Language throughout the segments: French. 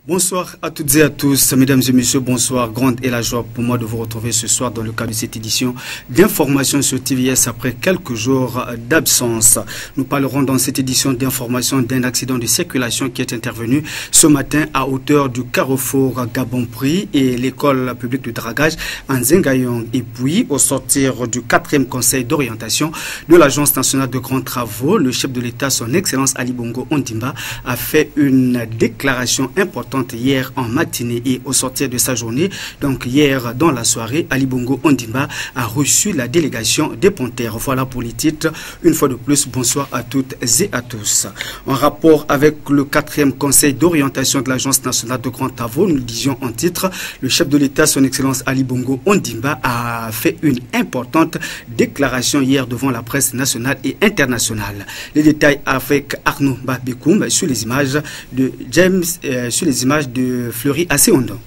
Bonsoir à toutes et à tous, mesdames et messieurs, bonsoir. Grande est la joie pour moi de vous retrouver ce soir dans le cadre de cette édition d'information sur TVS après quelques jours d'absence. Nous parlerons dans cette édition d'information d'un accident de circulation qui est intervenu ce matin à hauteur du carrefour Gabon-Prix et l'école publique de dragage en Zengayong. Et puis, au sortir du 4e conseil d'orientation de l'Agence nationale de grands travaux, le chef de l'État, son Excellence Ali Bongo Ondimba, a fait une déclaration importante hier en matinée et au sortir de sa journée. Donc hier dans la soirée, Ali Bongo Ondimba a reçu la délégation des Panthères. Voilà pour les titres. Une fois de plus, bonsoir à toutes et à tous. En rapport avec le 4e conseil d'orientation de l'Agence nationale de grands travaux, nous le disions en titre, le chef de l'État, son Excellence Ali Bongo Ondimba, a fait une importante déclaration hier devant la presse nationale et internationale. Les détails avec Arnaud Babikoum sur les images de James, sur les images de Fleury Asséondon.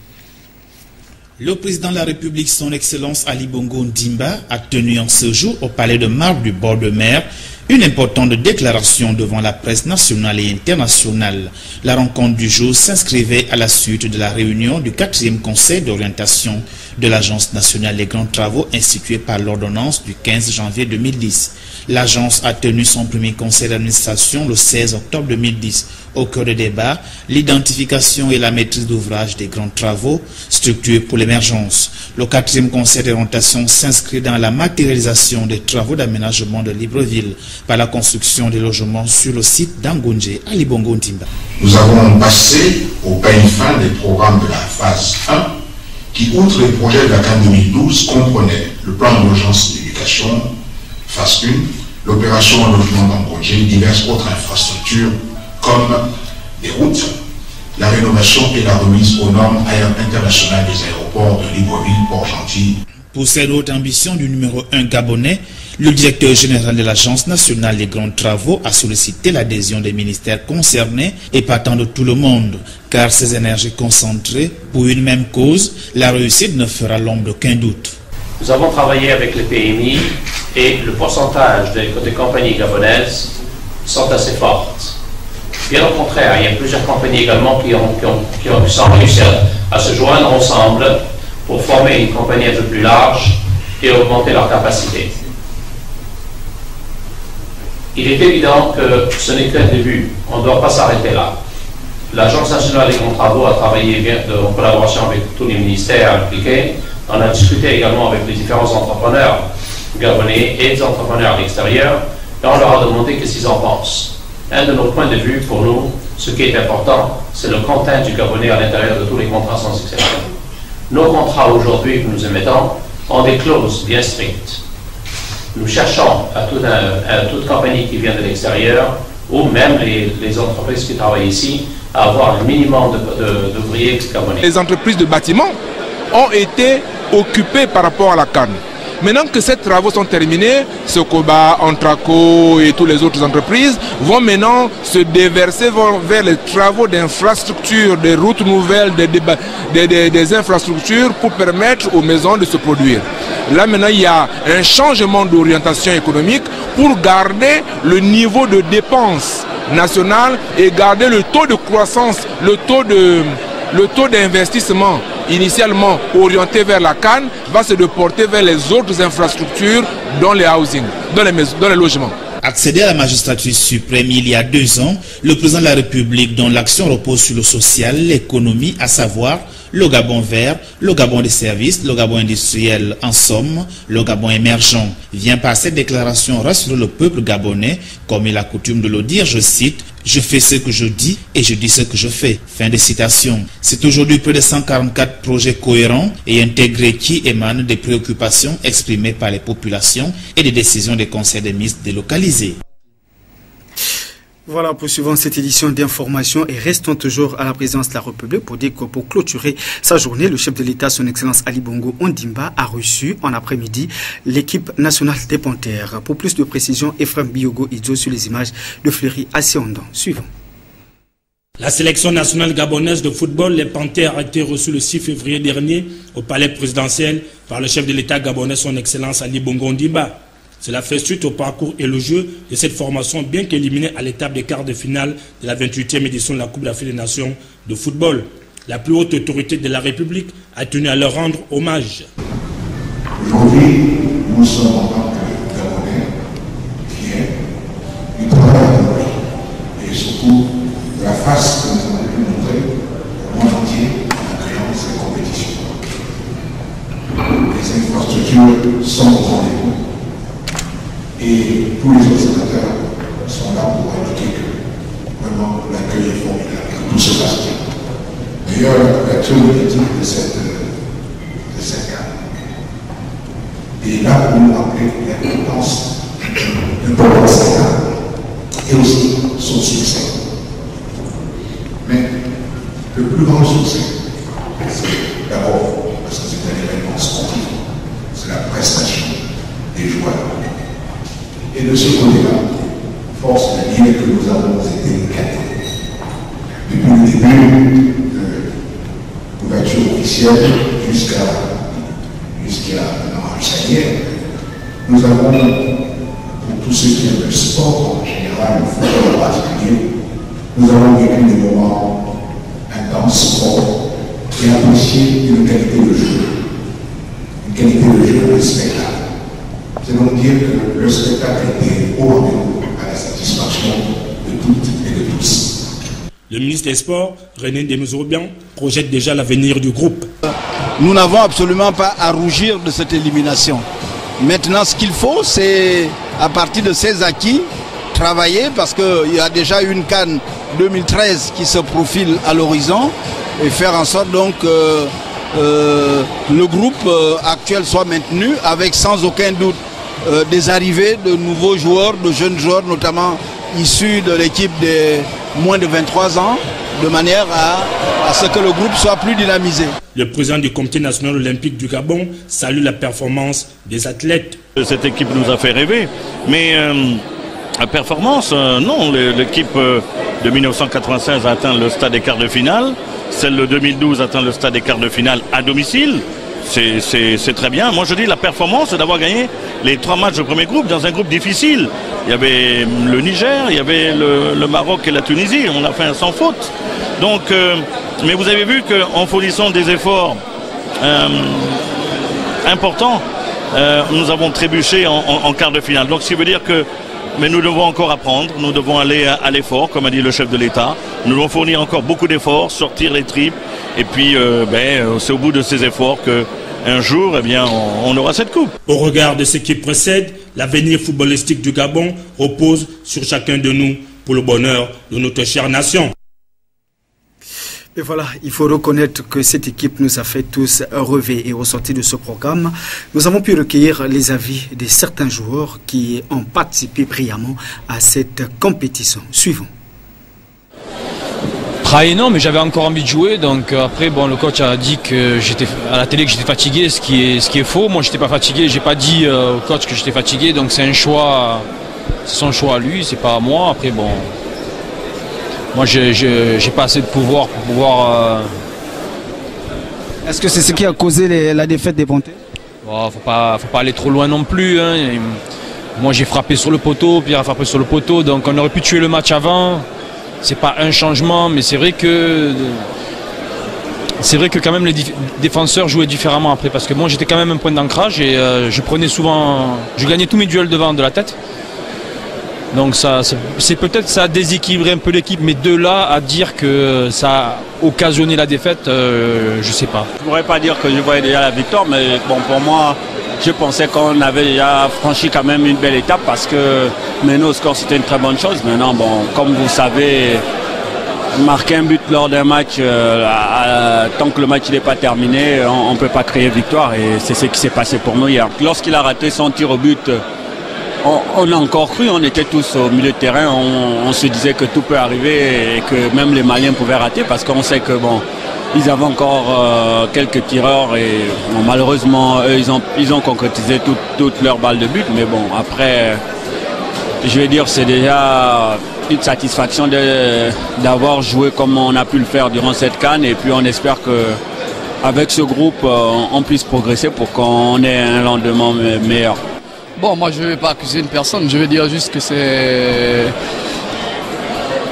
Le président de la République, son Excellence Ali Bongo Ondimba, a tenu en ce jour au palais de marbre du bord de mer une importante déclaration devant la presse nationale et internationale. La rencontre du jour s'inscrivait à la suite de la réunion du 4e conseil d'orientation de l'Agence nationale des grands travaux instituée par l'ordonnance du 15 janvier 2010. L'agence a tenu son premier conseil d'administration le 16 octobre 2010. Au cœur des débats, l'identification et la maîtrise d'ouvrage des grands travaux, structure pour l'émergence. Le 4e conseil d'orientation s'inscrit dans la matérialisation des travaux d'aménagement de Libreville par la construction des logements sur le site d'Angonje, Ali Bongo Ondimba. Nous avons passé au peigne fin des programmes de la phase 1 qui, outre les projets de la CAN 2012, comprenaient le plan d'urgence d'éducation, phase 1, l'opération en logement d'Angonje, diverses autres infrastructures comme les routes, la rénovation et la remise aux normes internationales des aéroports de Libreville, Port-Gentil. Pour cette haute ambition du numéro 1 gabonais, le directeur général de l'Agence nationale des grands travaux a sollicité l'adhésion des ministères concernés et partant de tout le monde, car ces énergies concentrées pour une même cause, la réussite ne fera l'ombre d'aucun doute. Nous avons travaillé avec le PMI et le pourcentage des compagnies gabonaises sont assez fortes. Bien au contraire, il y a plusieurs compagnies également qui sont réussi à se joindre ensemble pour former une compagnie un peu plus large et augmenter leur capacité. Il est évident que ce n'est qu'un début, on ne doit pas s'arrêter là. L'Agence nationale des grands travaux a travaillé en collaboration avec tous les ministères impliqués. On a discuté également avec les différents entrepreneurs gabonais et des entrepreneurs à l'extérieur et on leur a demandé qu'est-ce qu'ils en pensent. Un de nos points de vue, pour nous, ce qui est important, c'est le contenu du Gabonais à l'intérieur de tous les contrats sans exception. Nos contrats aujourd'hui que nous émettons ont des clauses bien strictes. Nous cherchons à toute compagnie qui vient de l'extérieur, ou même les entreprises qui travaillent ici, à avoir un minimum d'ouvriers gabonais. Les entreprises de bâtiment ont été occupées par rapport à la CAN. Maintenant que ces travaux sont terminés, Sokoba, Antraco et toutes les autres entreprises vont maintenant se déverser vers les travaux d'infrastructures, des routes nouvelles, des infrastructures pour permettre aux maisons de se produire. Là maintenant il y a un changement d'orientation économique pour garder le niveau de dépenses nationales et garder le taux de croissance, le taux d'investissement initialement orienté vers la CAN va se déporter vers les autres infrastructures dans les housing, dans les logements. Accéder à la magistrature suprême il y a 2 ans, le président de la République, dont l'action repose sur le social, l'économie, à savoir le Gabon vert, le Gabon des services, le Gabon industriel, en somme, le Gabon émergent, vient par cette déclaration rassurer le peuple gabonais, comme il a coutume de le dire, je cite, « Je fais ce que je dis et je dis ce que je fais ». Fin de citation. C'est aujourd'hui près de 144 projets cohérents et intégrés qui émanent des préoccupations exprimées par les populations et des décisions des conseils des ministres délocalisés. Voilà, poursuivons cette édition d'information et restons toujours à la présidence de la République pour dire que pour clôturer sa journée, le chef de l'État, son Excellence Ali Bongo Ondimba, a reçu en après-midi l'équipe nationale des Panthères. Pour plus de précision, Ephraim Biogo Idzo sur les images de Fleury Asséondon. Suivons. La sélection nationale gabonaise de football, les Panthères, a été reçue le 6 février dernier au palais présidentiel par le chef de l'État gabonais, son Excellence Ali Bongo Ondimba. Cela fait suite au parcours élogieux de cette formation, bien qu'éliminée à l'étape des quarts de finale de la 28e édition de la Coupe d'Afrique des Nations de football. La plus haute autorité de la République a tenu à leur rendre hommage. Aujourd'hui, nous sommes en tant que Gabonais fiers du travail accompli et surtout de la face que nous avons pu montrer au monde entier en créant cette compétition. Les infrastructures sont au rendez-vous et tous les observateurs sont là pour indiquer que vraiment l'accueil est formidable et que tout se passe bien. D'ailleurs, l'accueil médiatique de cette carte est là pour nous rappeler l'importance de cette carte et aussi son succès. Mais le plus grand succès, c'est d'abord parce que c'est un événement sportif, c'est la prestation des joueurs. Et de ce côté-là, force de dire que nous avons été gâtés. Depuis le début de l'ouverture officielle jusqu'à hier, nous avons, pour tous ceux qui aiment le sport en général, le football en particulier, nous avons vécu des moments intenses, forts, et apprécié une qualité de jeu. Une qualité de jeu respectable. C'est donc dire que le spectacle était au rendez-vous à la satisfaction de toutes et de tous. Le ministre des Sports, René Demezourobian, projette déjà l'avenir du groupe. Nous n'avons absolument pas à rougir de cette élimination. Maintenant, ce qu'il faut, c'est, à partir de ces acquis, travailler, parce qu'il y a déjà une CAN 2013 qui se profile à l'horizon, et faire en sorte donc que le groupe actuel soit maintenu, avec sans aucun doute des arrivées de nouveaux joueurs, de jeunes joueurs, notamment issus de l'équipe des moins de 23 ans, de manière à ce que le groupe soit plus dynamisé. Le président du Comité national olympique du Gabon salue la performance des athlètes. Cette équipe nous a fait rêver, mais la performance, non, l'équipe de 1996 a atteint le stade des quarts de finale, celle de 2012 a atteint le stade des quarts de finale à domicile. C'est très bien. Moi je dis la performance, c'est d'avoir gagné les 3 matchs de premier groupe dans un groupe difficile. Il y avait le Niger, il y avait le Maroc et la Tunisie, on a fait un sans faute. Donc, mais vous avez vu qu'en fournissant des efforts importants, nous avons trébuché en quart de finale. Donc ce qui veut dire que mais nous devons encore apprendre, nous devons aller à l'effort, comme a dit le chef de l'État. Nous devons fournir encore beaucoup d'efforts, sortir les tripes. Et puis, c'est au bout de ces efforts qu'un jour, on aura cette coupe. Au regard de ce qui précède, l'avenir footballistique du Gabon repose sur chacun de nous pour le bonheur de notre chère nation. Et voilà, il faut reconnaître que cette équipe nous a fait tous rêver. Et au sortir de ce programme, nous avons pu recueillir les avis de certains joueurs qui ont participé brillamment à cette compétition. Suivons. Non, mais j'avais encore envie de jouer, donc après bon, le coach a dit que j'étais à la télé que j'étais fatigué, ce qui est faux. Moi j'étais pas fatigué, j'ai pas dit au coach que j'étais fatigué, donc c'est un choix, c'est son choix à lui, c'est pas à moi. Après bon, moi j'ai pas assez de pouvoir pour pouvoir. Est-ce que c'est ce qui a causé la défaite des Pontais? Faut pas aller trop loin non plus. Hein. Moi j'ai frappé sur le poteau, Pierre a frappé sur le poteau, donc on aurait pu tuer le match avant. C'est pas un changement, mais c'est vrai que quand même les défenseurs jouaient différemment après, parce que moi j'étais quand même un point d'ancrage et je gagnais tous mes duels devant de la tête. Donc c'est peut-être ça a déséquilibré un peu l'équipe, mais de là à dire que ça a occasionné la défaite, je sais pas. Je ne pourrais pas dire que je voyais déjà la victoire, mais bon, pour moi, je pensais qu'on avait déjà franchi quand même une belle étape, parce que mener au score c'était une très bonne chose. Maintenant, bon, comme vous savez, marquer un but lors d'un match, tant que le match n'est pas terminé, on ne peut pas créer victoire, et c'est ce qui s'est passé pour nous hier. Lorsqu'il a raté son tir au but, on a encore cru, on était tous au milieu de terrain, on se disait que tout peut arriver et que même les Maliens pouvaient rater, parce qu'on sait que bon, ils avaient encore quelques tireurs et bon, malheureusement eux, ils ont concrétisé toutes leurs balles de but, mais bon après je vais dire c'est déjà une satisfaction d'avoir joué comme on a pu le faire durant cette CAN, et puis on espère que avec ce groupe on puisse progresser pour qu'on ait un lendemain meilleur. Bon, moi je ne vais pas accuser une personne, je vais dire juste que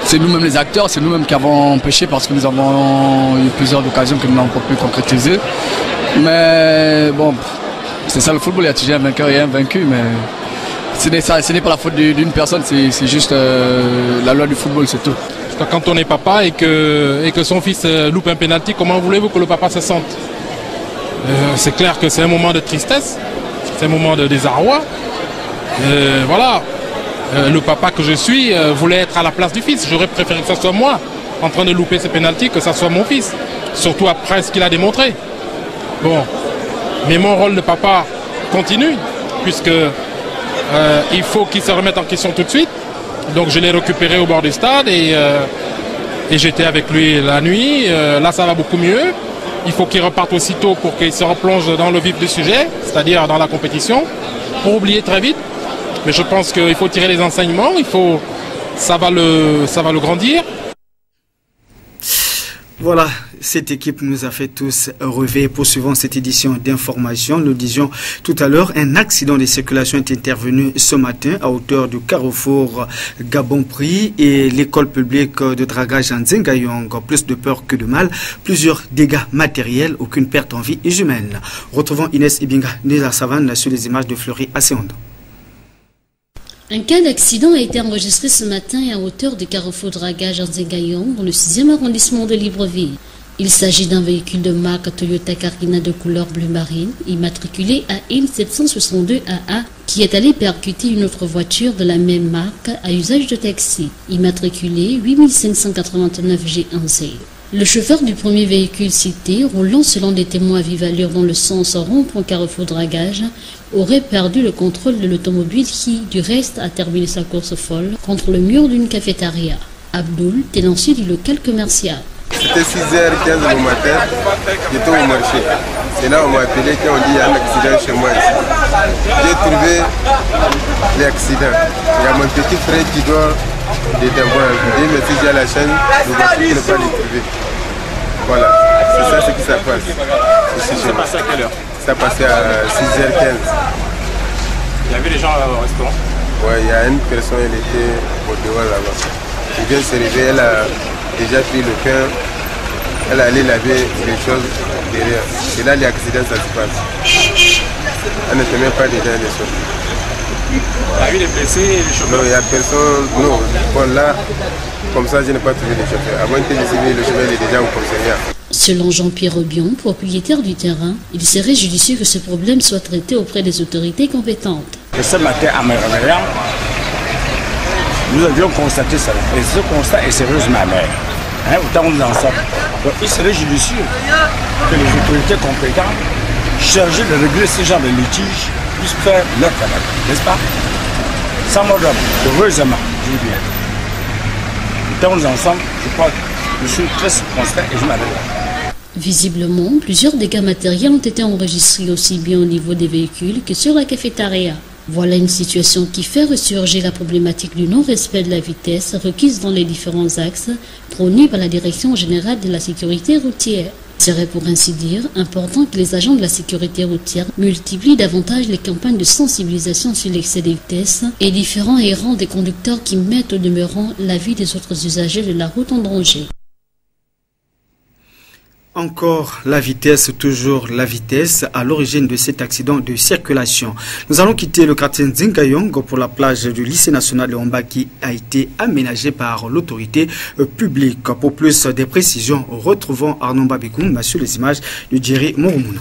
c'est nous-mêmes les acteurs, c'est nous-mêmes qui avons empêché parce que nous avons eu plusieurs occasions que nous n'avons pas pu concrétiser. Mais bon, c'est ça le football, il y a toujours un vainqueur et un vaincu, mais ce n'est pas la faute d'une personne, c'est juste la loi du football, c'est tout. Quand on est papa et que son fils loupe un pénalty, comment voulez-vous que le papa se sente? C'est clair que c'est un moment de tristesse, c'est un moment de désarroi. Voilà, le papa que je suis voulait être à la place du fils. J'aurais préféré que ce soit moi en train de louper ce pénalty que ce soit mon fils, surtout après ce qu'il a démontré. Bon, mais mon rôle de papa continue, puisque il faut qu'il se remette en question tout de suite. Donc je l'ai récupéré au bord du stade et j'étais avec lui la nuit. Là ça va beaucoup mieux. Il faut qu'il reparte aussitôt pour qu'il se replonge dans le vif du sujet, c'est-à-dire dans la compétition, pour oublier très vite. Mais je pense qu'il faut tirer les enseignements, ça va le grandir. Voilà, cette équipe nous a fait tous rêver. Poursuivons cette édition d'information. Nous disions tout à l'heure, un accident de circulation est intervenu ce matin à hauteur du carrefour Gabon-Prix et l'école publique de dragage en Zengayong. Plus de peur que de mal. Plusieurs dégâts matériels, aucune perte en vie humaine. Retrouvons Inès Ibinga, née à Savane, sur les images de Fleury à Séondo. Un cas d'accident a été enregistré ce matin à hauteur du carrefour dragage en Zengayong, dans le 6e arrondissement de Libreville. Il s'agit d'un véhicule de marque Toyota Carina de couleur bleu marine, immatriculé AN 762AA, qui est allé percuter une autre voiture de la même marque à usage de taxi, immatriculé 8589 G1C. Le chauffeur du premier véhicule cité, roulant selon des témoins à vive allure dans le sens rond-point carrefour dragage, aurait perdu le contrôle de l'automobile qui, du reste, a terminé sa course folle contre le mur d'une cafétéria. Abdoul, tenancier du local commercial. C'était 6h15 le matin, j'étais au marché. C'est là on m'a appelé quand on dit qu'il y a un accident chez moi ici. J'ai trouvé l'accident. Il y a mon petit frère qui doit dedans. Voilà, je dis merci, j'ai la chaîne, je ne vais pas le trouver. Voilà, c'est ça ce qui se passe. Ça passait à quelle heure? Ça passait à 6h15. Il y avait des gens au restaurant? Ouais, il y a une personne, elle était au dehors là-bas. Elle vient se réveiller, elle a déjà pris le pain, elle allait laver les choses derrière. Et là, l'accident, ça se passe. Elle ne te met pas dedans les choses. Il y a eu des blessés, les chauffeurs? Non, il n'y a personne. Non, bon là, comme ça, je n'ai pas trouvé les chauffeurs. Avant que le chauffeur est déjà au commissariat. Selon Jean-Pierre Obion, propriétaire du terrain, il serait judicieux que ce problème soit traité auprès des autorités compétentes. Et ce matin, à me réveillant, nous avions constaté ça. Et ce constat est sérieusement amer. Autant nous en sommes. Donc il serait judicieux que les autorités compétentes chargées de régler ce genre de litiges puissent faire leur travail, n'est-ce pas? Sans mot d'homme, heureusement, je dis bien. Autant nous en sommes, je crois que je suis très circonspect et je m'arrête. Visiblement, plusieurs dégâts matériels ont été enregistrés aussi bien au niveau des véhicules que sur la cafétéria. Voilà une situation qui fait ressurgir la problématique du non-respect de la vitesse requise dans les différents axes prônés par la Direction générale de la sécurité routière. Il serait pour ainsi dire important que les agents de la sécurité routière multiplient davantage les campagnes de sensibilisation sur l'excès des vitesses et différents errants des conducteurs qui mettent au demeurant la vie des autres usagers de la route en danger. Encore la vitesse, toujours la vitesse à l'origine de cet accident de circulation. Nous allons quitter le quartier Zengayong pour la plage du lycée national de Homba qui a été aménagée par l'autorité publique. Pour plus de précisions, retrouvons Arnaud Babikoum sur les images de Jerry Mouroumouna.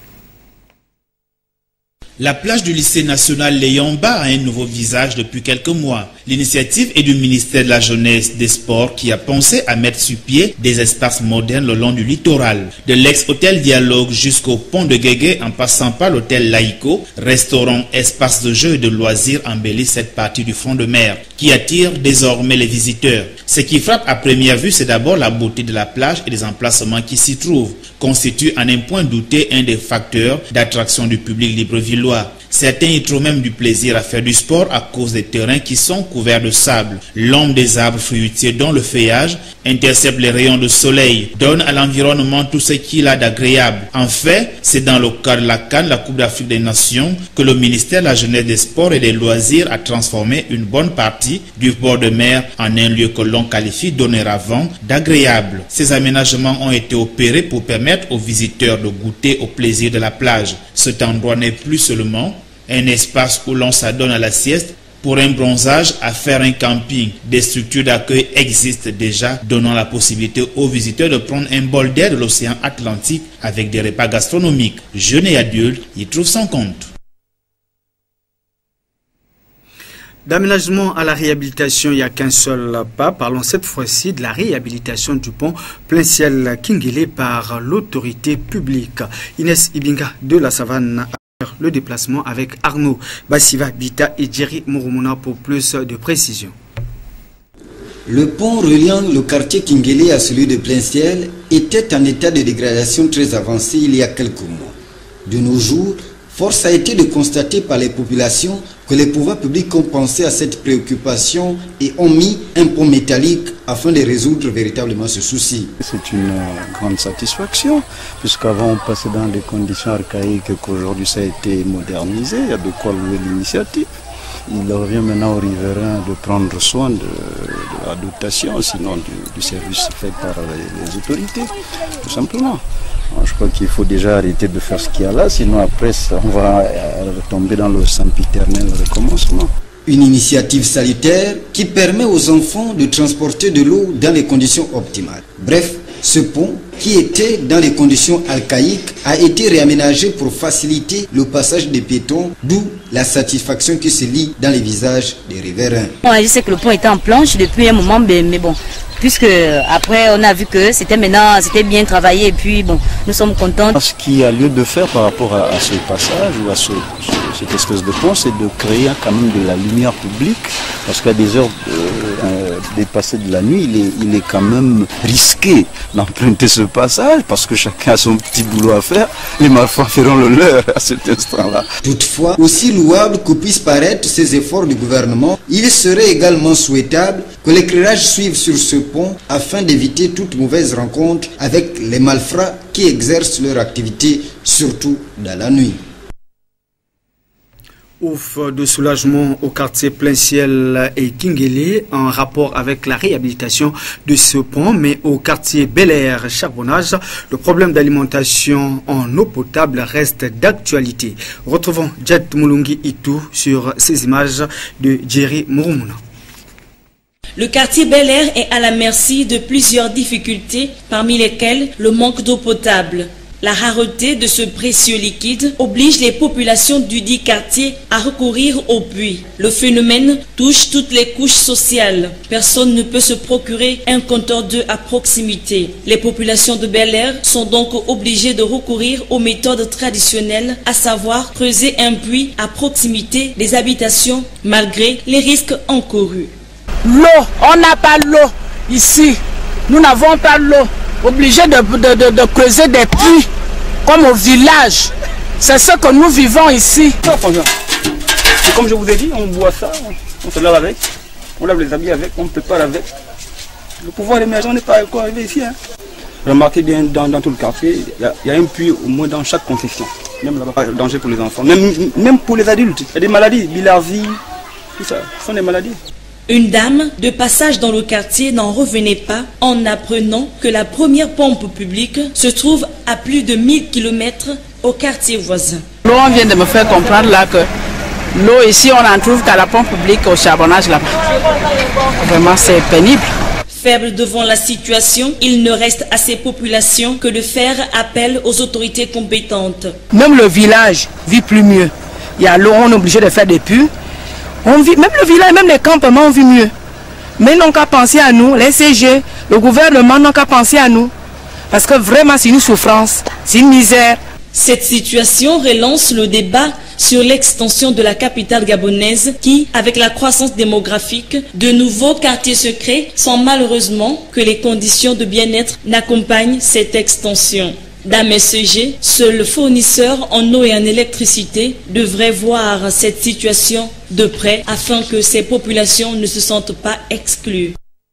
La plage du lycée national Léomba a un nouveau visage depuis quelques mois. L'initiative est du ministère de la Jeunesse des Sports qui a pensé à mettre sur pied des espaces modernes le long du littoral. De l'ex-hôtel Dialogue jusqu'au pont de Guégué en passant par l'hôtel Laïco, restaurant, espaces de jeux et de loisirs embellissent cette partie du front de mer qui attire désormais les visiteurs. Ce qui frappe à première vue, c'est d'abord la beauté de la plage et des emplacements qui s'y trouvent, constitue en un point douté un des facteurs d'attraction du public librevillois. Certains y trouvent même du plaisir à faire du sport à cause des terrains qui sont couverts de sable. L'ombre des arbres fruitiers dont le feuillage intercepte les rayons de soleil, donne à l'environnement tout ce qu'il a d'agréable. En fait, c'est dans le cadre de la CAN, la Coupe d'Afrique des Nations, que le ministère de la Jeunesse, des Sports et des Loisirs a transformé une bonne partie du bord de mer en un lieu que l'on qualifie dorénavant d'agréable. Ces aménagements ont été opérés pour permettre aux visiteurs de goûter au plaisir de la plage. Cet endroit n'est plus seulement un espace où l'on s'adonne à la sieste, pour un bronzage, à faire un camping. Des structures d'accueil existent déjà, donnant la possibilité aux visiteurs de prendre un bol d'air de l'océan Atlantique avec des repas gastronomiques. Jeunes et adultes y trouvent son compte. D'aménagement à la réhabilitation, il n'y a qu'un seul pas. Parlons cette fois-ci de la réhabilitation du pont plein ciel Kingele par l'autorité publique. Inès Ibinga de la Savane a le déplacement avec Arnaud Bassiva Bita et Jerry Mouroumouna pour plus de précision. Le pont reliant le quartier Kingele à celui de plein ciel était en état de dégradation très avancé il y a quelques mois. De nos jours, force a été de constater par les populations que les pouvoirs publics ont pensé à cette préoccupation et ont mis un pont métallique afin de résoudre véritablement ce souci. C'est une grande satisfaction, puisqu'avant on passait dans des conditions archaïques et qu'aujourd'hui ça a été modernisé, il y a de quoi louer l'initiative. Il revient maintenant aux riverains de prendre soin de la dotation, sinon du service fait par les autorités, tout simplement. Je crois qu'il faut déjà arrêter de faire ce qu'il y a là, sinon après on va tomber dans le sempiternel recommencement. Une initiative salutaire qui permet aux enfants de transporter de l'eau dans les conditions optimales. Bref, ce pont, qui était dans les conditions archaïques, a été réaménagé pour faciliter le passage des piétons, d'où la satisfaction qui se lit dans les visages des riverains. Je sais que le pont était en planche depuis un moment, mais bon, puisque après on a vu que c'était bien travaillé et puis bon, nous sommes contents. Ce qu'il y a lieu de faire par rapport à ce passage ou à cette espèce de pont, c'est de créer quand même de la lumière publique, parce qu'à des heures dépassées de la nuit, il est quand même risqué d'emprunter ce passage, parce que chacun a son petit boulot à faire. Les malfrats feront le leur à cet instant-là. Toutefois, aussi louable que puissent paraître ces efforts du gouvernement, il serait également souhaitable que l'éclairage suive sur ce pont afin d'éviter toute mauvaise rencontre avec les malfrats qui exercent leur activité, surtout dans la nuit. Ouf de soulagement au quartier plein ciel et Kingele en rapport avec la réhabilitation de ce pont, mais au quartier Bel Air Charbonnage, le problème d'alimentation en eau potable reste d'actualité. Retrouvons Jet Moulungi Itou sur ces images de Jerry Mouroumouna. Le quartier Bel Air est à la merci de plusieurs difficultés, parmi lesquelles le manque d'eau potable. La rareté de ce précieux liquide oblige les populations du dit quartier à recourir aux puits. Le phénomène touche toutes les couches sociales. Personne ne peut se procurer un compteur d'eau à proximité. Les populations de Bel Air sont donc obligées de recourir aux méthodes traditionnelles, à savoir creuser un puits à proximité des habitations malgré les risques encourus. L'eau, on n'a pas l'eau ici. Nous n'avons pas l'eau. Obligé de creuser des puits comme au village. C'est ce que nous vivons ici. Et comme je vous ai dit, on boit ça, on se lave avec, on lave les habits avec, on prépare avec. Le pouvoir émergent n'est pas encore arrivé ici. Remarquez bien dans tout le quartier, il y a un puits au moins dans chaque concession. Même là-bas, danger pour les enfants, même pour les adultes. Il y a des maladies, bilharzie, tout ça, ce sont des maladies. Une dame de passage dans le quartier n'en revenait pas en apprenant que la première pompe publique se trouve à plus de 1000 km au quartier voisin. L'eau, on vient de me faire comprendre là que l'eau ici, on n'en trouve qu'à la pompe publique au charbonnage là-bas. Vraiment, c'est pénible. Faible devant la situation, il ne reste à ces populations que de faire appel aux autorités compétentes. Même le village vit plus mieux. Il y a l'eau, on est obligé de faire des puits. On vit, même le village, même les campements, on vit mieux. Mais ils n'ont qu'à penser à nous, les CG, le gouvernement n'ont qu'à penser à nous. Parce que vraiment, c'est une souffrance, c'est une misère. Cette situation relance le débat sur l'extension de la capitale gabonaise qui, avec la croissance démographique, de nouveaux quartiers se créent sans malheureusement que les conditions de bien-être n'accompagnent cette extension. D'AMSG, seul fournisseur en eau et en électricité, devrait voir cette situation de près afin que ces populations ne se sentent pas exclues.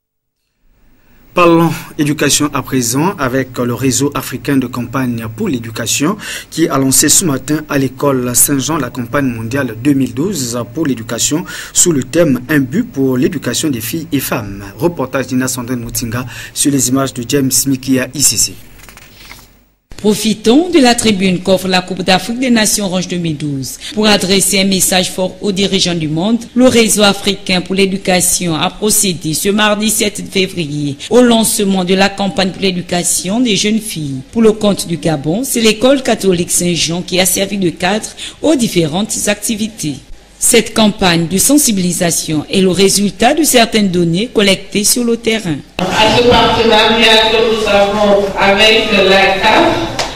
Parlons éducation à présent avec le réseau africain de campagne pour l'éducation qui a lancé ce matin à l'école Saint-Jean la campagne mondiale 2012 pour l'éducation sous le thème Un but pour l'éducation des filles et femmes. Reportage d'Ina Sandrine Moutinga sur les images de James Mikia ICC. Profitons de la tribune qu'offre la Coupe d'Afrique des Nations Orange 2012 pour adresser un message fort aux dirigeants du monde. Le réseau africain pour l'éducation a procédé ce mardi 7 février au lancement de la campagne pour l'éducation des jeunes filles. Pour le compte du Gabon, c'est l'école catholique Saint-Jean qui a servi de cadre aux différentes activités. Cette campagne de sensibilisation est le résultat de certaines données collectées sur le terrain. À ce partenariat que nous avons avec la CAF,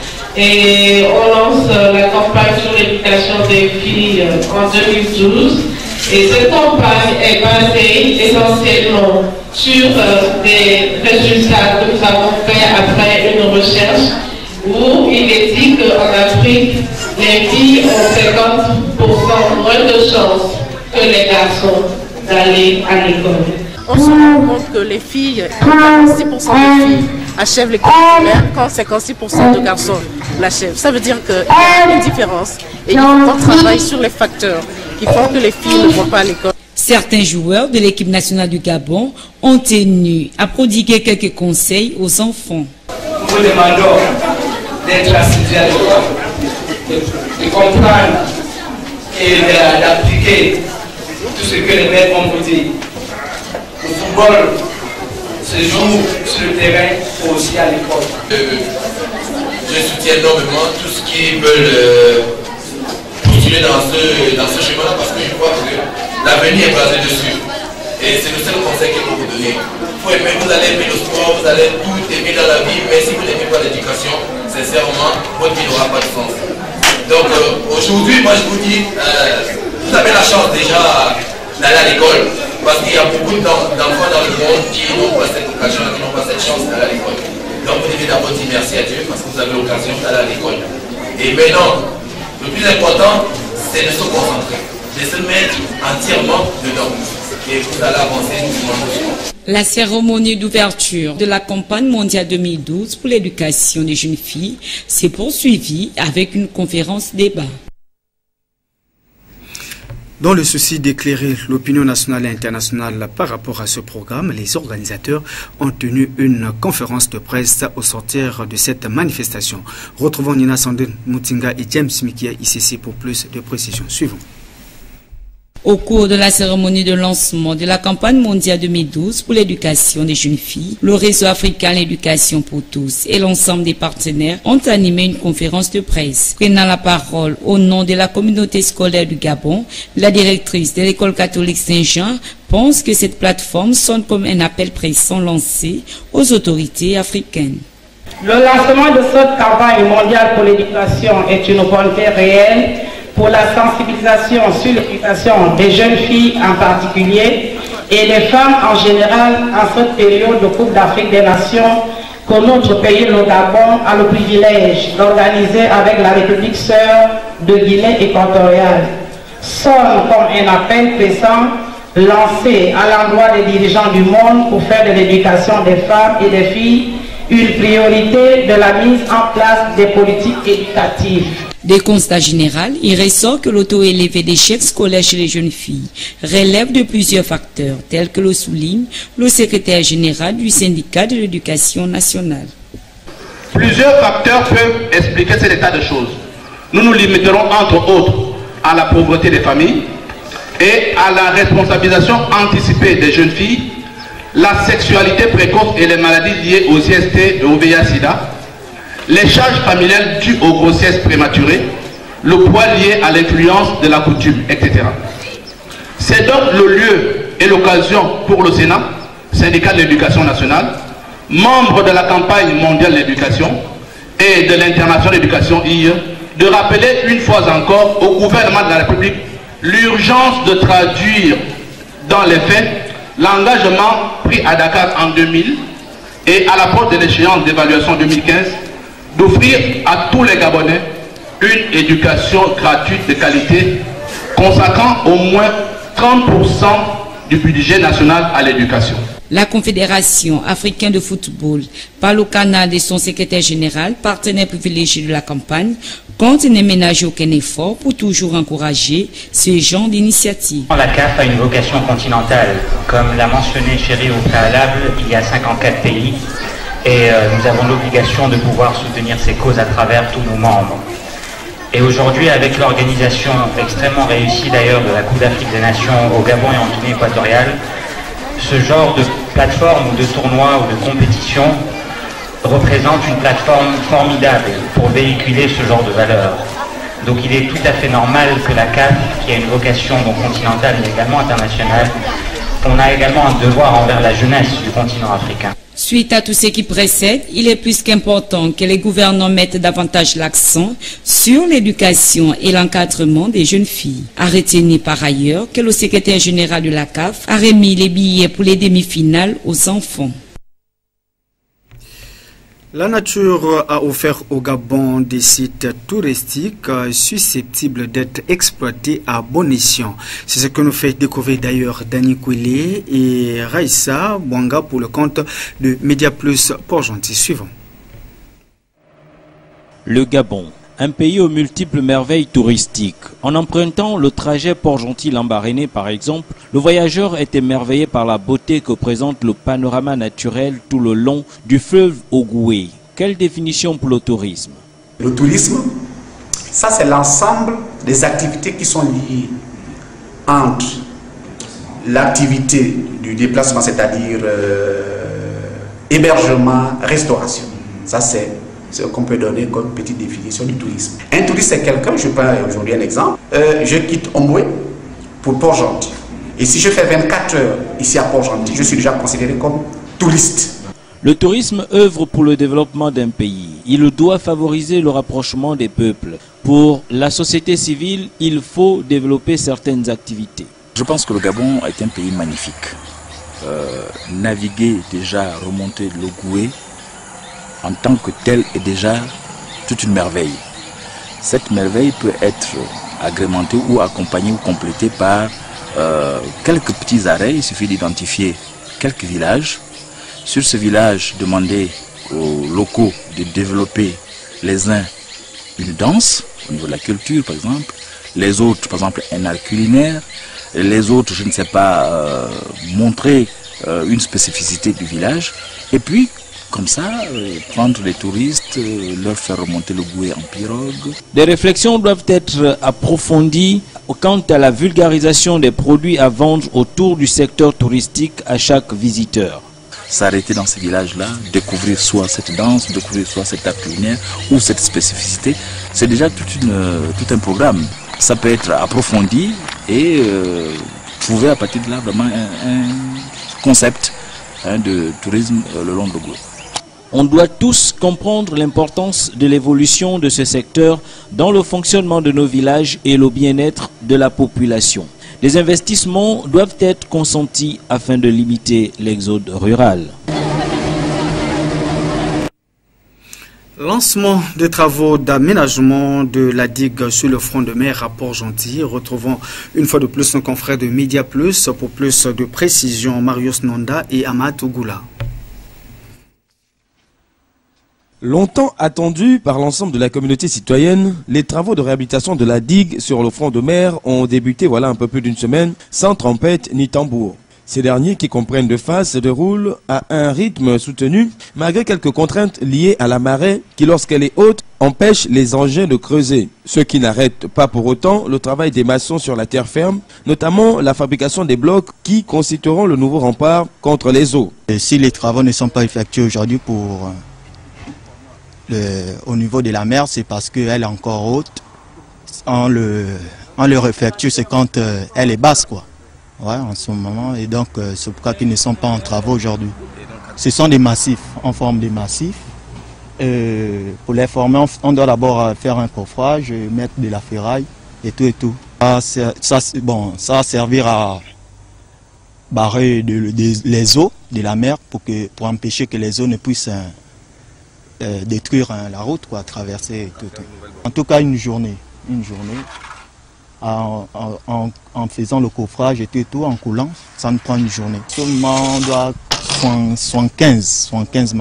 et on lance la campagne sur l'éducation des filles en 2012. Et cette campagne est basée essentiellement sur des résultats que nous avons faits après une recherche où il est dit qu'en Afrique, les filles ont 50% moins de chances que les garçons d'aller à l'école. On se rend compte que les filles, 56% des filles achèvent l'école primaire quand 56% de garçons l'achèvent. Ça veut dire qu'il y a une différence et il faut qu'on travaille sur les facteurs qui font que les filles ne vont pas à l'école. Certains joueurs de l'équipe nationale du Gabon ont tenu à prodiguer quelques conseils aux enfants. Nous vous demandons d'être assidus à l'école, de comprendre et d'appliquer tout ce que les maîtres ont dit. Le football se joue sur le terrain aussi à l'école. Je soutiens énormément tout ce qui veulent continuer dans ce chemin-là parce que je crois que l'avenir est basé dessus. Et c'est le seul conseil que je peux vous donner. Vous allez aimer le sport, vous allez tout aimer dans la vie, mais si vous n'aimez pas l'éducation, sincèrement, votre vie n'aura pas de sens. Donc aujourd'hui, moi je vous dis, vous avez la chance déjà d'aller à l'école, parce qu'il y a beaucoup d'enfants dans le monde qui n'ont pas cette occasion, qui n'ont pas cette chance d'aller à l'école. Donc vous devez d'abord dire merci à Dieu parce que vous avez l'occasion d'aller à l'école. Et maintenant, le plus important, c'est de se concentrer, de se mettre entièrement dedans. Et vous allez avancer doucement. La cérémonie d'ouverture de la campagne mondiale 2012 pour l'éducation des jeunes filles s'est poursuivie avec une conférence débat. Dans le souci d'éclairer l'opinion nationale et internationale par rapport à ce programme, les organisateurs ont tenu une conférence de presse au sortir de cette manifestation. Retrouvons Nina Sandrine Moutinga et James Mikia ICC pour plus de précisions. Suivons. Au cours de la cérémonie de lancement de la campagne mondiale 2012 pour l'éducation des jeunes filles, le réseau africain L'éducation pour tous et l'ensemble des partenaires ont animé une conférence de presse. Prenant la parole au nom de la communauté scolaire du Gabon, la directrice de l'école catholique Saint-Jean pense que cette plateforme sonne comme un appel pressant lancé aux autorités africaines. Le lancement de cette campagne mondiale pour l'éducation est une volonté réelle pour la sensibilisation sur l'éducation des jeunes filles en particulier et des femmes en général en cette période de Coupe d'Afrique des Nations que notre pays, le Gabon, a le privilège d'organiser avec la République sœur de Guinée équatoriale. Sonne comme un appel pressant lancé à l'endroit des dirigeants du monde pour faire de l'éducation des femmes et des filles une priorité de la mise en place des politiques éducatives. Des constats généraux, il ressort que le taux élevé d'échecs scolaires chez les jeunes filles relève de plusieurs facteurs, tels que le souligne le secrétaire général du syndicat de l'éducation nationale. Plusieurs facteurs peuvent expliquer cet état de choses. Nous nous limiterons entre autres à la pauvreté des familles et à la responsabilisation anticipée des jeunes filles, la sexualité précoce et les maladies liées aux IST et au VIH-Sida, les charges familiales dues aux grossesses prématurées, le poids lié à l'influence de la coutume, etc. C'est donc le lieu et l'occasion pour le Sénat, syndicat de l'éducation nationale, membre de la campagne mondiale de l'éducation et de l'International d'éducation IE, de rappeler une fois encore au gouvernement de la République l'urgence de traduire dans les faits l'engagement pris à Dakar en 2000 et à l'approche de l'échéance d'évaluation 2015 d'offrir à tous les Gabonais une éducation gratuite de qualité, consacrant au moins 30% du budget national à l'éducation. La Confédération africaine de football, par le canal de son secrétaire général, partenaire privilégié de la campagne, compte ne ménager aucun effort pour toujours encourager ce genre d'initiative. La CAF a une vocation continentale. Comme l'a mentionné Chéri au préalable, il y a 54 pays et nous avons l'obligation de pouvoir soutenir ces causes à travers tous nos membres. Et aujourd'hui, avec l'organisation extrêmement réussie d'ailleurs de la Coupe d'Afrique des Nations au Gabon et en Guinée équatoriale, ce genre de plateforme ou de tournoi ou de compétition représente une plateforme formidable pour véhiculer ce genre de valeurs. Donc il est tout à fait normal que la CAF, qui a une vocation donc continentale mais également internationale, on a également un devoir envers la jeunesse du continent africain. Suite à tout ce qui précède, il est plus qu'important que les gouvernants mettent davantage l'accent sur l'éducation et l'encadrement des jeunes filles. À retenir par ailleurs que le secrétaire général de la CAF a remis les billets pour les demi-finales aux enfants. La nature a offert au Gabon des sites touristiques susceptibles d'être exploités à bon escient. C'est ce que nous fait découvrir d'ailleurs Dani Kouilé et Raissa Bouanga pour le compte de Média Plus Port-Gentil. Suivant. Le Gabon, un pays aux multiples merveilles touristiques. En empruntant le trajet Port-Gentil-Lambaréné par exemple, le voyageur est émerveillé par la beauté que présente le panorama naturel tout le long du fleuve Ogoué. Quelle définition pour le tourisme? Le tourisme, ça c'est l'ensemble des activités qui sont liées entre l'activité du déplacement, c'est-à-dire hébergement, restauration. Ça c'est ce qu'on peut donner comme petite définition du tourisme. Un touriste, c'est quelqu'un, je prends aujourd'hui un exemple, je quitte Omoué pour Port-Gentil. Et si je fais 24 heures ici à Port-Gentil, je suis déjà considéré comme touriste. Le tourisme œuvre pour le développement d'un pays. Il doit favoriser le rapprochement des peuples. Pour la société civile, il faut développer certaines activités. Je pense que le Gabon est un pays magnifique. Naviguer déjà, remonter l'Ogoué, en tant que tel est déjà toute une merveille. Cette merveille peut être agrémentée ou accompagnée ou complétée par quelques petits arrêts. Il suffit d'identifier quelques villages. Sur ce village, demander aux locaux de développer les uns une danse, au niveau de la culture par exemple, les autres par exemple un art culinaire, les autres je ne sais pas, montrer une spécificité du village et puis comme ça, prendre les touristes, leur faire remonter le Goué en pirogue. Des réflexions doivent être approfondies quant à la vulgarisation des produits à vendre autour du secteur touristique à chaque visiteur. S'arrêter dans ces villages-là, découvrir soit cette danse, découvrir soit cet art culinaire ou cette spécificité, c'est déjà tout un programme. Ça peut être approfondi et trouver à partir de là vraiment un concept de tourisme le long de Goué. On doit tous comprendre l'importance de l'évolution de ce secteur dans le fonctionnement de nos villages et le bien-être de la population. Des investissements doivent être consentis afin de limiter l'exode rural. Lancement des travaux d'aménagement de la digue sur le front de mer à Port-Gentil. Retrouvons une fois de plus nos confrères de Média Plus pour plus de précisions, Marius Nonda et Amat Ougoula. Longtemps attendus par l'ensemble de la communauté citoyenne, les travaux de réhabilitation de la digue sur le front de mer ont débuté voilà un peu plus d'une semaine, sans trompette ni tambour. Ces derniers, qui comprennent deux phases, se déroulent à un rythme soutenu, malgré quelques contraintes liées à la marée qui, lorsqu'elle est haute, empêche les engins de creuser. Ce qui n'arrête pas pour autant le travail des maçons sur la terre ferme, notamment la fabrication des blocs qui constitueront le nouveau rempart contre les eaux. Et si les travaux ne sont pas effectués aujourd'hui au niveau de la mer, c'est parce qu'elle est encore haute. On le effectue, c'est quand elle est basse, quoi. Ouais, en ce moment, et donc c'est pourquoi qu'ils ne sont pas en travaux aujourd'hui. Ce sont des massifs, en forme de massifs. Pour les former, on doit d'abord faire un coffrage, mettre de la ferraille et tout et tout. Ça va servir à barrer les eaux de la mer pour empêcher que les eaux ne puissent détruire la route, quoi, traverser et tout. En tout cas, une journée. En faisant le coffrage et tout, en coulant, ça nous prend une journée. Seulement, on doit 75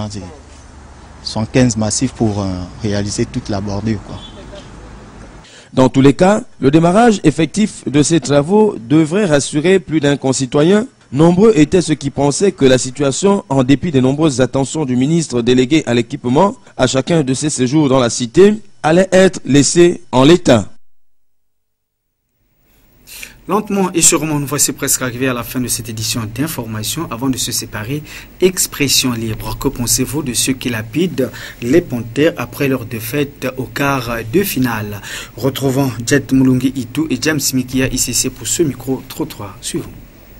massifs pour réaliser toute la bordure, quoi. Dans tous les cas, le démarrage effectif de ces travaux devrait rassurer plus d'un concitoyen. Nombreux étaient ceux qui pensaient que la situation, en dépit des nombreuses attentions du ministre délégué à l'équipement à chacun de ses séjours dans la cité, allait être laissée en l'état. Lentement et sûrement, nous voici presque arrivés à la fin de cette édition d'information. Avant de se séparer, expression libre. Que pensez-vous de ceux qui lapident les Panthères après leur défaite au quart de finale? Retrouvons Jet Mulungi Itu et James Mikia ICC pour ce micro-trottoir. Suivons.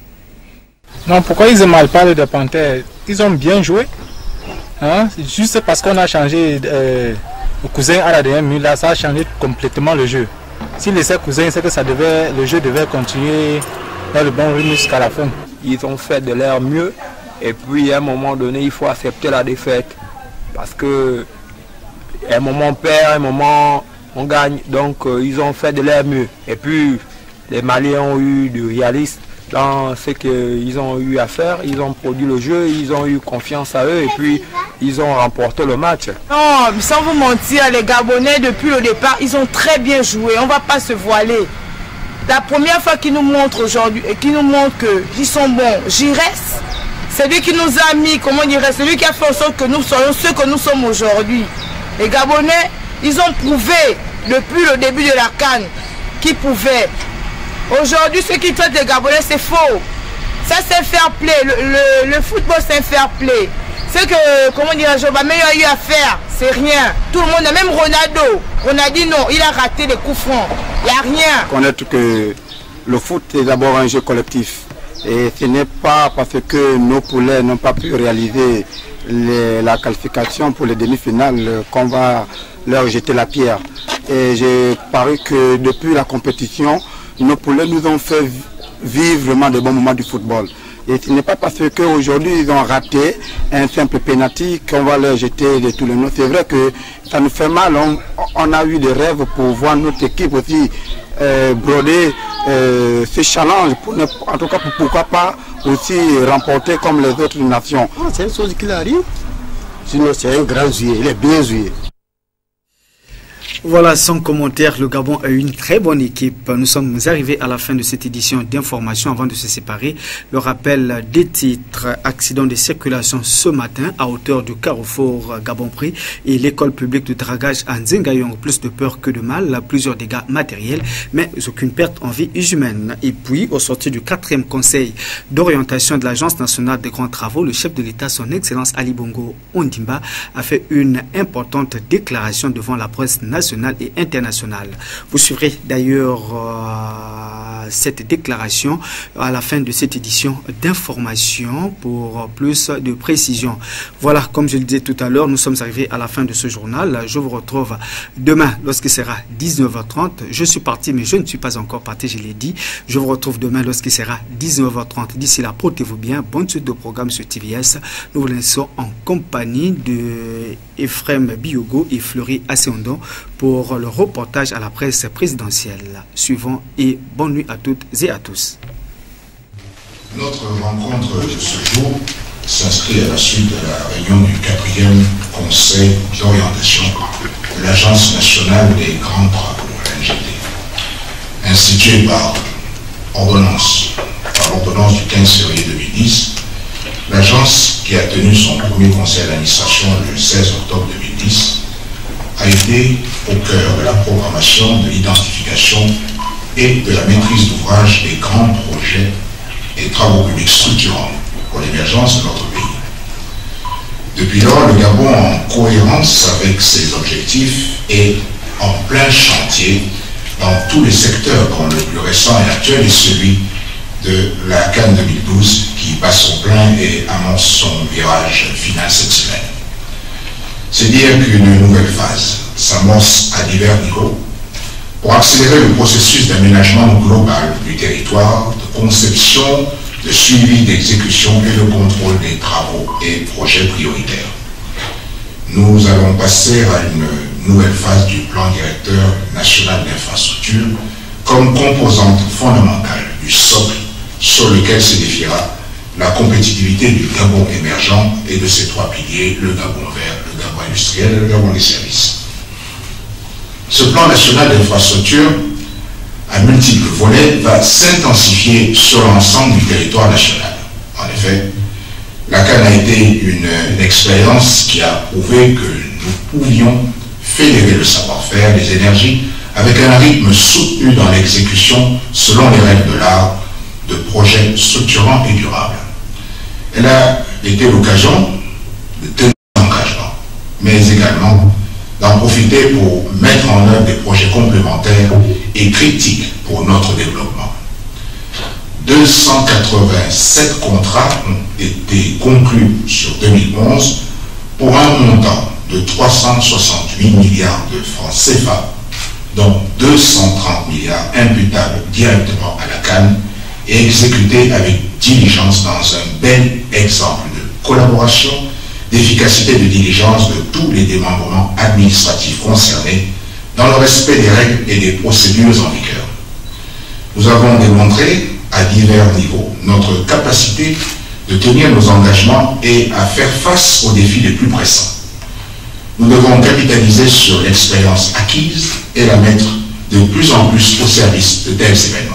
Non, pourquoi ils ne mal parlé de Panthères? Ils ont bien joué. Hein? Juste parce qu'on a changé le cousin à la dernière minute, là, ça a changé complètement le jeu. S'il laissait cousin, c'est que le jeu devait continuer dans le bon rythme jusqu'à la fin. Ils ont fait de leur mieux et puis à un moment donné, il faut accepter la défaite. Parce que à un moment on perd, à un moment on gagne. Donc ils ont fait de leur mieux. Et puis les Maliens ont eu du réalisme dans ce qu'ils ont eu à faire. Ils ont produit le jeu, ils ont eu confiance à eux et puis ils ont remporté le match. Non, sans vous mentir, les Gabonais depuis le départ, ils ont très bien joué. On ne va pas se voiler. La première fois qu'ils nous montrent aujourd'hui et qu'ils nous montrent qu'ils sont bons, Giresse, c'est lui qui nous a mis, comment dirais, c'est lui qui a fait en sorte que nous soyons ceux que nous sommes aujourd'hui. Les Gabonais, ils ont prouvé depuis le début de la CAN qu'ils pouvaient. Aujourd'hui, ceux qui traitent les Gabonais, c'est faux. Ça, c'est fair play. Le football, c'est un fair play. Ce que, comment dirais-je, Aubameyang a eu à faire, c'est rien. Tout le monde, même Ronaldo, on a dit non, il a raté les coups francs. Il n'y a rien. Connaître que le foot est d'abord un jeu collectif. Et ce n'est pas parce que nos poulets n'ont pas pu réaliser la qualification pour les demi-finales qu'on va leur jeter la pierre. Et j'ai paru que depuis la compétition, nos poulets nous ont fait vivre vraiment de bons moments du football. Et ce n'est pas parce qu'aujourd'hui ils ont raté un simple penalty qu'on va leur jeter de tous les noms. C'est vrai que ça nous fait mal. On a eu des rêves pour voir notre équipe aussi broder ce challenge. En tout cas, pourquoi pas aussi remporter comme les autres nations. C'est une chose qui arrive. Sinon, c'est un grand joueur. Il est bien joué. Voilà, sans commentaire, le Gabon a eu une très bonne équipe. Nous sommes arrivés à la fin de cette édition d'information. Avant de se séparer, le rappel des titres. Accident de circulation ce matin à hauteur du carrefour Gabon-Prix et l'école publique de dragage à Nzengayong. Plus de peur que de mal, plusieurs dégâts matériels, mais aucune perte en vie humaine. Et puis, au sortir du 4e conseil d'orientation de l'Agence nationale des grands travaux, le chef de l'État, son Excellence Ali Bongo Ondimba, a fait une importante déclaration devant la presse nationale et internationale. Vous suivrez d'ailleurs cette déclaration à la fin de cette édition d'information pour plus de précision. Voilà, comme je le disais tout à l'heure, nous sommes arrivés à la fin de ce journal. Je vous retrouve demain lorsqu'il sera 19h30. Je suis parti, mais je ne suis pas encore parti, je l'ai dit. Je vous retrouve demain lorsqu'il sera 19h30. D'ici là, portez-vous bien. Bonne suite de programme sur TVS. Nous vous laissons en compagnie de Ephraim Biogo et Fleury Asséondon pour le reportage à la presse présidentielle. Suivant et bonne nuit à toutes et à tous. Notre rencontre de ce jour s'inscrit à la suite de la réunion du 4e Conseil d'orientation de l'Agence nationale des grands travaux, l'ANGT, instituée par l'ordonnance du 15 février 2010. L'agence, qui a tenu son premier conseil d'administration le 16 octobre 2010, a été au cœur de la programmation, de l'identification et de la maîtrise d'ouvrage des grands projets et travaux publics structurants pour l'émergence de notre pays. Depuis lors, le Gabon, en cohérence avec ses objectifs, est en plein chantier dans tous les secteurs, dont le plus récent et actuel est celui de la CAN 2012 qui bat son plein et annonce son virage final cette semaine. C'est dire qu'une nouvelle phase s'amorce à divers niveaux pour accélérer le processus d'aménagement global du territoire, de conception, de suivi d'exécution et de contrôle des travaux et projets prioritaires. nous allons passer à une nouvelle phase du plan directeur national d'infrastructure comme composante fondamentale du socle sur lequel se défiera la compétitivité du Gabon émergent et de ses trois piliers, le Gabon vert, le Gabon industriel et le Gabon des services. Ce plan national d'infrastructure à multiples volets va s'intensifier sur l'ensemble du territoire national. En effet, la CAN a été une expérience qui a prouvé que nous pouvions fédérer le savoir-faire, les énergies, avec un rythme soutenu dans l'exécution selon les règles de l'art de projets structurants et durables. Elle a été l'occasion de tenir l'engagement, mais également d'en profiter pour mettre en œuvre des projets complémentaires et critiques pour notre développement. 287 contrats ont été conclus sur 2011 pour un montant de 368 milliards de francs CFA, dont 230 milliards imputables directement à la CAN et exécutés avec diligence dans un bel exemple de collaboration, d'efficacité de diligence de tous les démembrements administratifs concernés dans le respect des règles et des procédures en vigueur. Nous avons démontré à divers niveaux notre capacité de tenir nos engagements et à faire face aux défis les plus pressants. Nous devons capitaliser sur l'expérience acquise et la mettre de plus en plus au service de tels événements.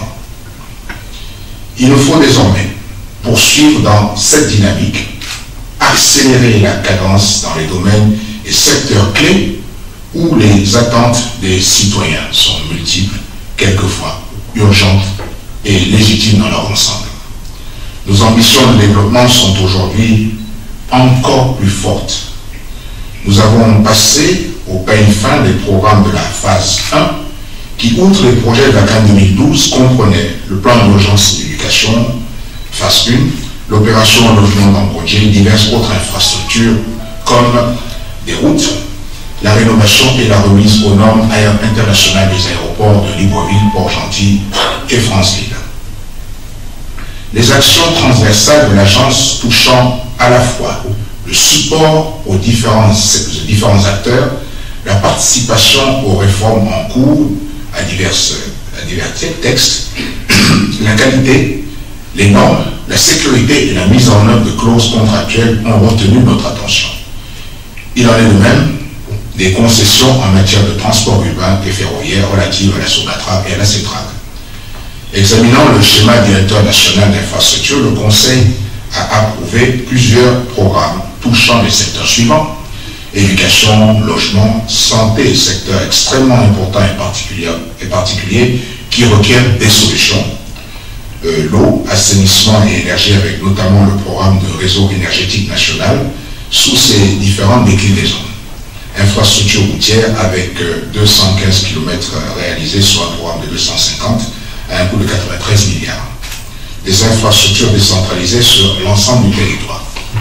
Il nous faut désormais poursuivre dans cette dynamique, accélérer la cadence dans les domaines et secteurs clés où les attentes des citoyens sont multiples, quelquefois urgentes et légitimes dans leur ensemble. Nos ambitions de développement sont aujourd'hui encore plus fortes. Nous avons passé au peigne fin des programmes de la phase 1 qui, outre les projets de la CAN 2012, comprenaient le plan d'urgence d'éducation, phase 1, l'opération logement d'Ambodje, diverses autres infrastructures comme des routes, la rénovation et la remise aux normes internationales des aéroports de Libreville, Port-Gentil et Franceville. Les actions transversales de l'agence touchant à la fois le support aux différents acteurs, la participation aux réformes en cours à divers textes, la qualité, les normes, la sécurité et la mise en œuvre de clauses contractuelles ont retenu notre attention. Il en est de même des concessions en matière de transport urbain et ferroviaire relatives à la SONATRAC et à la CETRAC. Examinant le schéma directeur national d'infrastructure, le Conseil a approuvé plusieurs programmes touchant les secteurs suivants: éducation, logement, santé, secteurs extrêmement importants et particuliers qui requièrent des solutions. L'eau, assainissement et énergie, avec notamment le programme de réseau énergétique national sous ses différentes déclinaisons. Infrastructure routière avec 215 km réalisés sur un programme de 250 à un coût de 93 milliards. Des infrastructures décentralisées sur l'ensemble du territoire.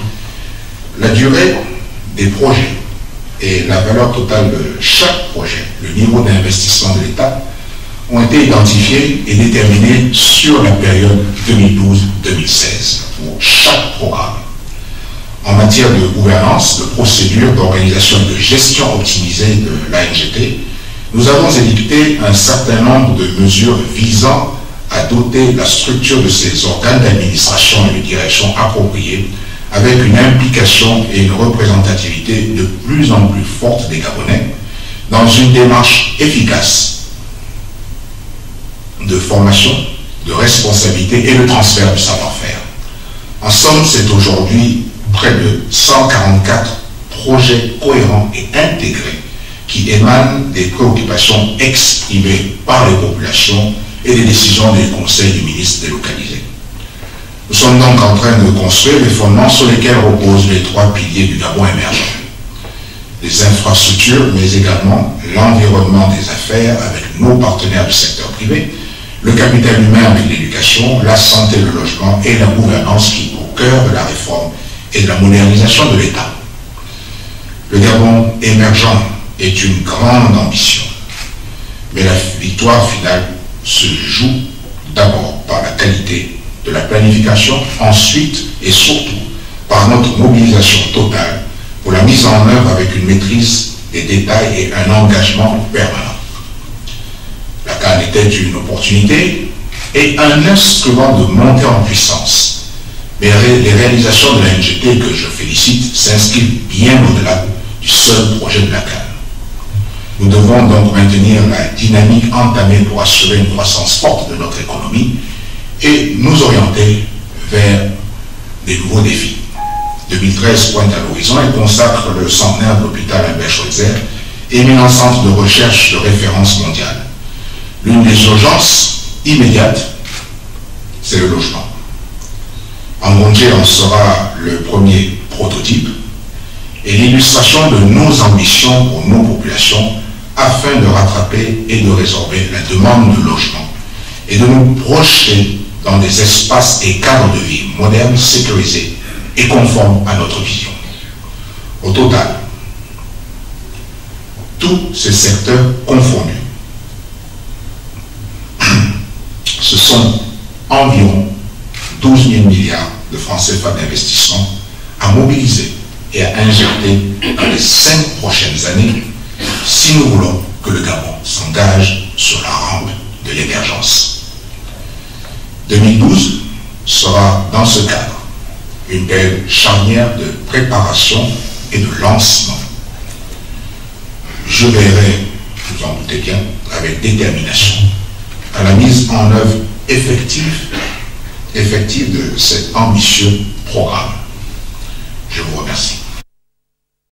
La durée des projets et la valeur totale de chaque projet, le niveau d'investissement de l'État, ont été identifiés et déterminés sur la période 2012-2016 pour chaque programme. En matière de gouvernance, de procédure, d'organisation et de gestion optimisée de l'ANGT, nous avons édicté un certain nombre de mesures visant à doter la structure de ces organes d'administration et de direction appropriés avec une implication et une représentativité de plus en plus forte des Gabonais dans une démarche efficace de formation, de responsabilité et de transfert du savoir-faire. En somme, c'est aujourd'hui près de 144 projets cohérents et intégrés qui émanent des préoccupations exprimées par les populations et des décisions des conseils du ministre délocalisés. Nous sommes donc en train de construire les fondements sur lesquels reposent les trois piliers du Gabon émergent. Les infrastructures, mais également l'environnement des affaires avec nos partenaires du secteur privé, le capital humain avec l'éducation, la santé, le logement et la gouvernance qui est au cœur de la réforme et de la modernisation de l'État. Le Gabon émergent est une grande ambition, mais la victoire finale se joue d'abord par la qualité de la planification, ensuite et surtout par notre mobilisation totale pour la mise en œuvre avec une maîtrise des détails et un engagement permanent. La CAN était une opportunité et un instrument de montée en puissance. Mais les réalisations de la NGT, que je félicite, s'inscrivent bien au-delà du seul projet de la CAN. Nous devons donc maintenir la dynamique entamée pour assurer une croissance forte de notre économie et nous orienter vers des nouveaux défis. 2013 pointe à l'horizon et consacre le centenaire de l'hôpital Albert Schweitzer, éminent centre de recherche de référence mondiale. L'une des urgences immédiates, c'est le logement. Angondje en sera le premier prototype et l'illustration de nos ambitions pour nos populations afin de rattraper et de résorber la demande de logement et de nous projeter dans des espaces et cadres de vie modernes, sécurisés et conformes à notre vision. Au total, tous ces secteurs confondus, ce sont environ 12 000 milliards de francs CFA d'investissement à mobiliser et à injecter dans les 5 prochaines années si nous voulons que le Gabon s'engage sur la rampe de l'émergence. 2012 sera dans ce cadre une période charnière de préparation et de lancement. Je verrai, vous en doutez bien, avec détermination à la mise en œuvre effective de cet ambitieux programme. Je vous remercie.